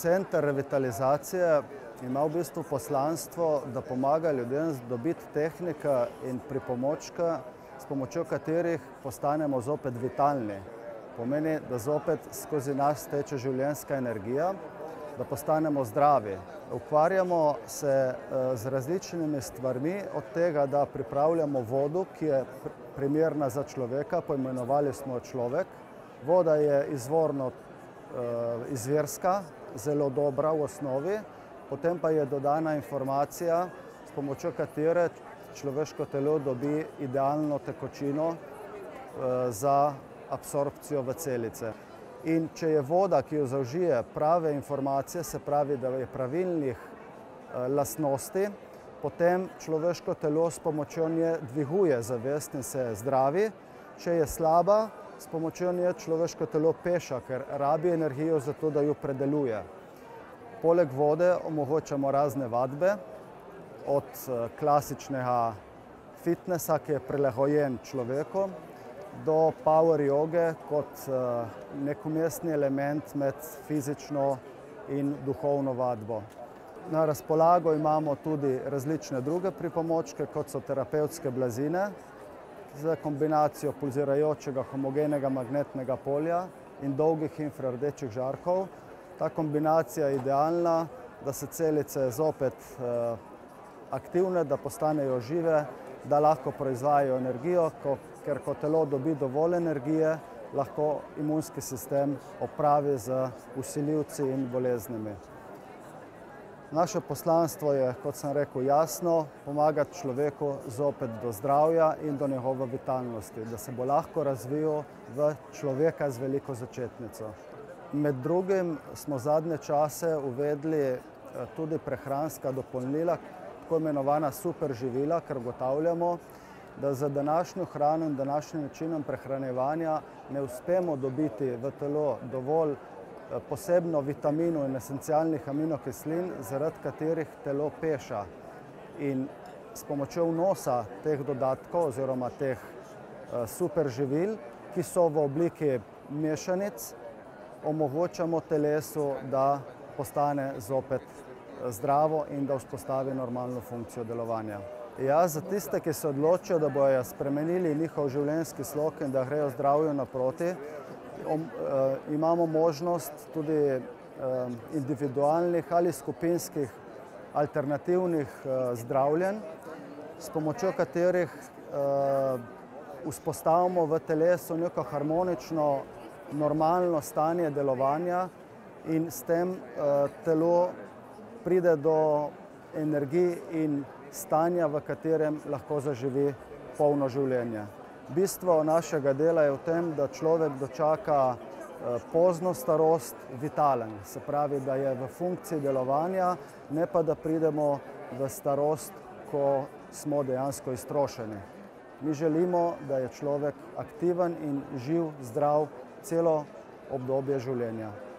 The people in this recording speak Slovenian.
Center revitalizacije ima v bistvu poslanstvo, da pomaga ljudem dobiti tehnike in pripomočke, s pomočjo katerih postanemo zopet vitalni. Pomeni, da zopet skozi nas teče življenjska energija, da postanemo zdravi. Ukvarjamo se z različnimi stvarmi, od tega, da pripravljamo vodo, ki je primerna za človeka, poimenovali smo jo človek. Voda je izvorno izvirska, zelo dobra v osnovi, potem pa je dodana informacija, s pomočjo katere človeško telo dobi idealno tekočino za absorpcijo v celice. In če je voda, ki jo zaužije prave informacije, se pravi, da je pravilnih lastnosti, potem človeško telo s pomočjo nje dviguje zavest in se zdravi. Če je slaba, s pomočjo nje človeško telo peša, ker rabi energijo za to, da jo predeluje. Poleg vode omogočamo razne vadbe, od klasičnega fitnesa, ki je prilagojen človeku, do power joge kot nek vmesni element med fizično in duhovno vadbo. Na razpolago imamo tudi različne druge pripomočke, kot so terapevtske blazine, z kombinacijo pulzirajočega homogenega magnetnega polja in dolgih infrardečih žarkov. Ta kombinacija je idealna, da se celice zopet aktivne, da postanejo žive, da lahko proizvajajo energijo, ker ko telo dobi dovolj energije, lahko imunski sistem opravi z vsiljivci in boleznimi. Naše poslanstvo je, kot sem rekel, jasno, pomagati človeku zopet do zdravja in do njegove vitalnosti, da se bo lahko razvijal v človeka z veliko začetnico. Med drugim smo zadnje čase uvedli tudi prehranska dopolnila, tako imenovana super živila, ker ugotavljamo, da za današnjo hrano in današnjim načinom prehranjevanja ne uspemo dobiti v telo dovolj posebno vitaminov in esencialnih aminokislin, zaradi katerih telo peša. In s pomočjo vnosa teh dodatkov oziroma teh super živil, ki so v obliki mešanic, omogočamo telesu, da postane zopet zdravo in da vzpostavi normalno funkcijo delovanja. Ja, za tiste, ki se odločijo, da bojo spremenili njihov življenjski slog in da grejo zdravju naproti, imamo možnost tudi individualnih ali skupinskih alternativnih zdravljenj, s pomočjo katerih vzpostavimo v telesu neko harmonično, normalno stanje delovanja in s tem telo pride do energij in stanja, v katerem lahko zaživi polno življenje. Bistvo našega dela je v tem, da človek dočaka pozno starost vitalen, se pravi, da je v funkciji delovanja, ne pa da pridemo v starost, ko smo dejansko iztrošeni. Mi želimo, da je človek aktiven in živ, zdrav celo obdobje življenja.